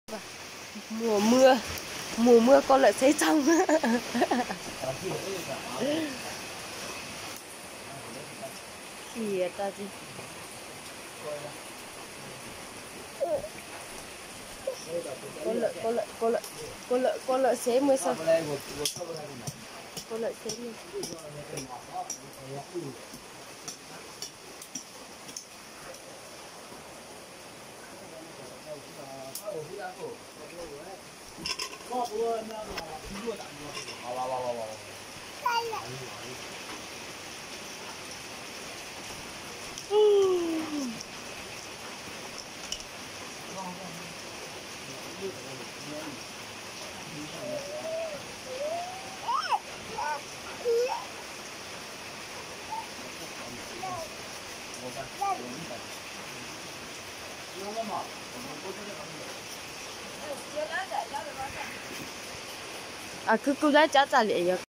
Mùa mưa con lợn xế trong. Thì ta gì con lợn xế mới sao con lợn xế mới à cứ cứ đấy chả trả lệ